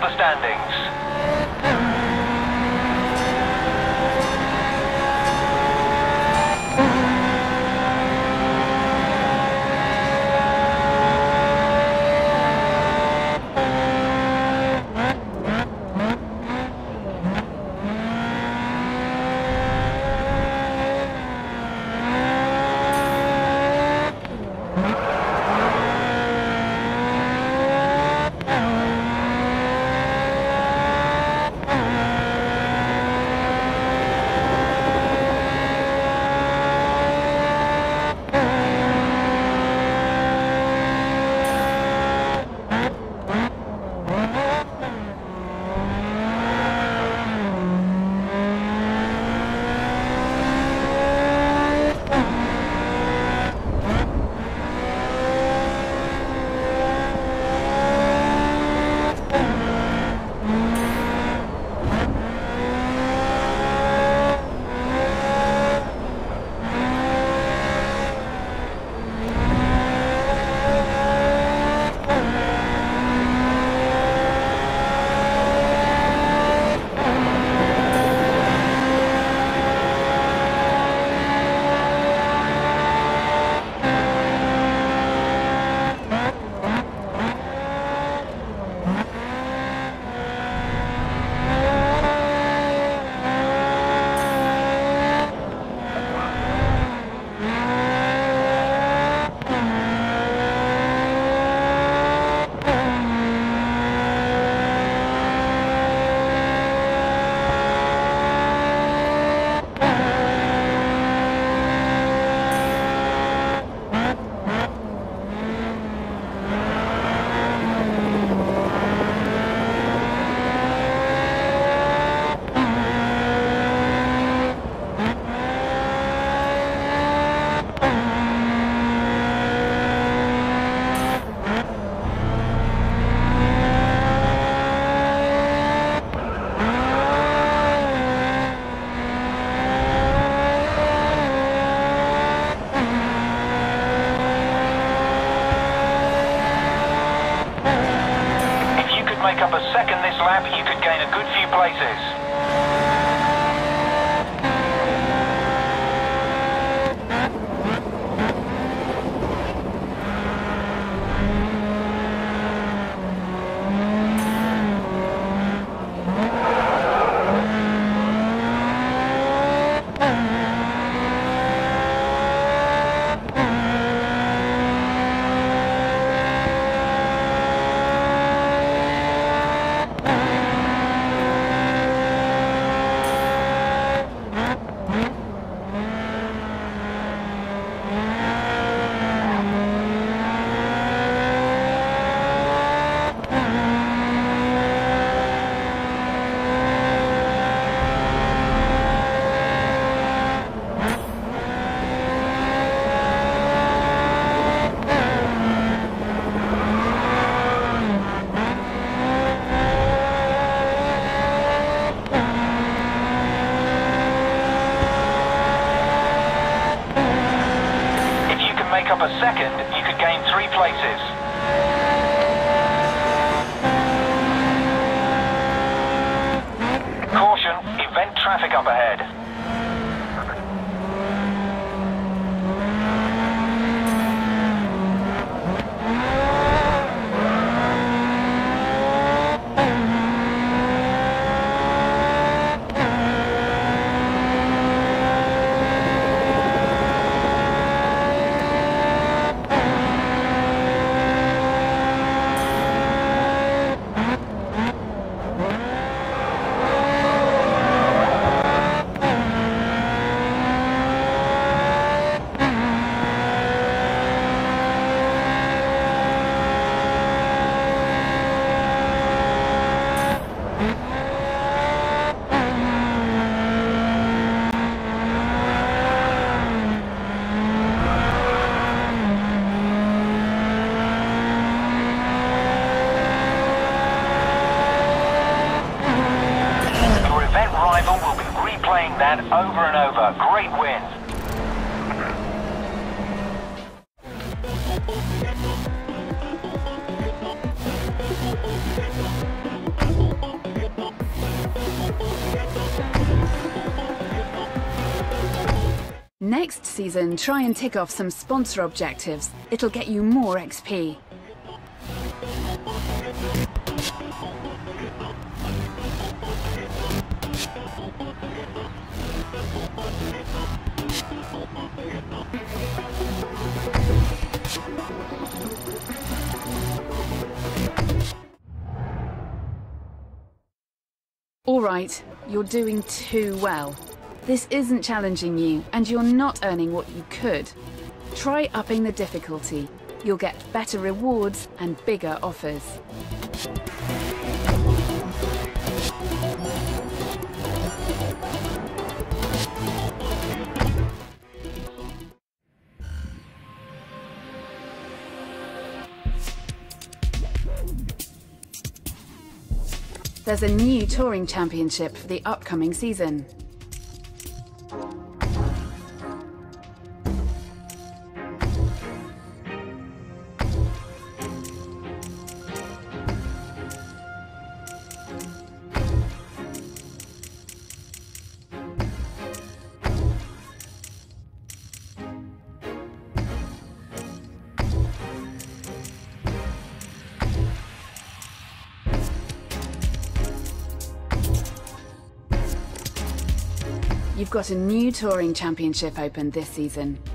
the standings. Make up a second this lap, you could gain a good few places. Make up a second, you could gain 3 places. Caution, event traffic up ahead. that over and over. Great win. Next season, try and tick off some sponsor objectives. It'll get you more XP. All right, you're doing too well. This isn't challenging you, and you're not earning what you could. Try upping the difficulty. You'll get better rewards and bigger offers. There's a new touring championship for the upcoming season. You've got a new touring championship open this season.